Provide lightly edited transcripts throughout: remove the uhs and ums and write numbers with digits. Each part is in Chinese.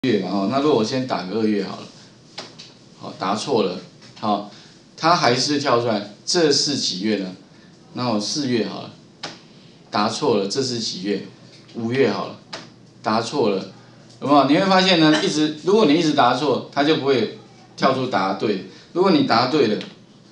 月嘛，哦，那如果我先打个2月好了，好，答错了，好，它还是跳出来，这是几月呢？那我4月好了，答错了，这是几月？5月好了，答错了，有没有？你会发现呢，如果你一直答错，它就不会跳出答对。如果你答对了，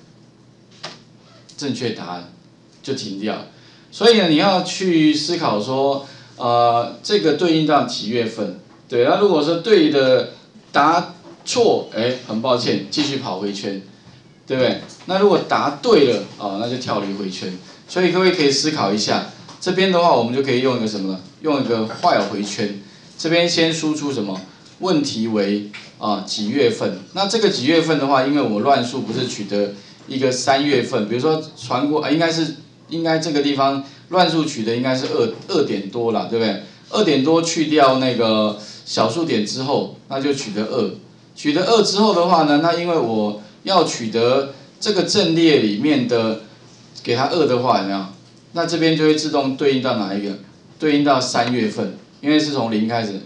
正确答案就停掉了。所以呢，你要去思考说，这个对应到几月份？对，那如果说对的答错，很抱歉，继续跑回圈，对不对？那如果答对了，那就跳离回圈。所以各位可以思考一下，这边的话，我们就可以用一个什么呢？用一个while回圈。这边先输出什么？问题为几月份？那这个几月份的话，因为我们乱数不是取得一个3月份，比如说传过，应该这个地方乱数取的应该是2点多啦，对不对？2点多去掉那个小数点之后，那就取得2。取得2之后的话呢，那因为我要取得这个阵列里面的给它2的话，有没有？那这边就会自动对应到哪一个？对应到3月份，因为是从0开始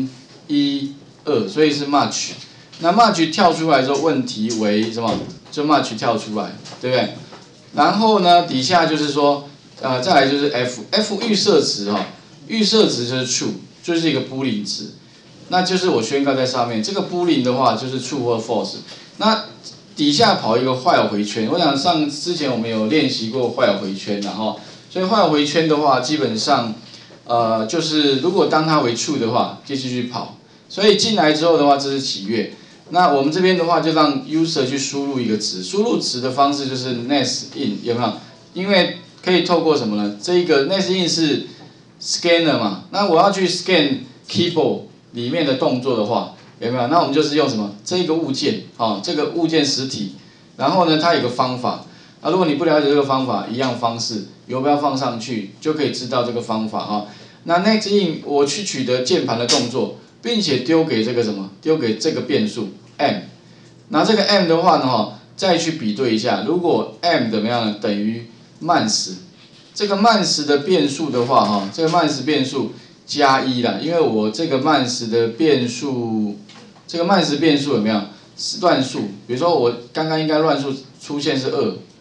，0、1、2，所以是 March。那 March 跳出来之后，问题为什么？就 March 跳出来，对不对？然后呢，底下就是说，再来就是 F 预设值预设值就是 true， 就是一个 boolean 值，那就是我宣告在上面。这个 boolean 的话就是 true 或 false。那底下跑一个while回圈，我想之前我们有练习过while回圈，然后所以while回圈的话，基本上就是如果当它为 true 的话，就继续跑。所以进来之后的话，这是几月？那我们这边的话，就让 user 去输入一个值，输入值的方式就是 nest in， 有没有？因为可以透过什么呢？这一个 nest in 是 scanner 嘛，那我要去 scan keyboard 里面的动作的话，有没有？那我们就是用什么？这个物件，这个物件实体，然后呢，它有个方法。如果你不了解这个方法，一样方式，游标放上去就可以知道这个方法那 next in 我去取得键盘的动作，并且丢给这个什么？丢给这个变数 m。那这个 m 的话呢，再去比对一下，如果 m 怎么样呢？等于慢时，这个慢时的变数的话这个慢时变数加1啦，因为我这个慢时的变数，这个慢时变数有没有？是乱数，比如说我刚刚应该乱数出现是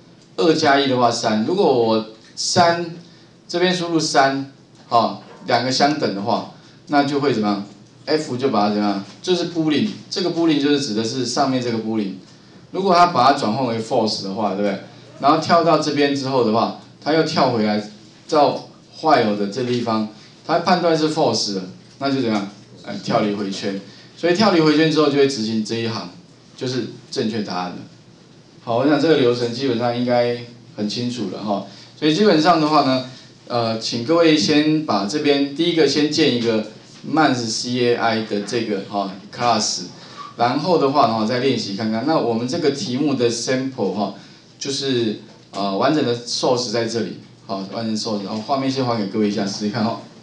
2加1的话3，如果我3这边输入3，两个相等的话，那就会怎么样 ？F 就把它怎么样？就是 boolean， 这个 boolean 就是指的是上面这个 boolean。如果它把它转换为 false 的话，对不对？然后跳到这边之后的话，它又跳回来到 while 的这地方，它判断是 false 的，那就怎样？跳离回圈。所以跳离回圈之后就会执行这一行，就是正确答案了。好，我想这个流程基本上应该很清楚了所以基本上的话呢，请各位先把这边第一个先建一个 maths.cai 的这个class， 然后的话再练习看看。那我们这个题目的 sample 就是完整的 source 在这里，完整 source， 然后画面先还给各位一下，试试看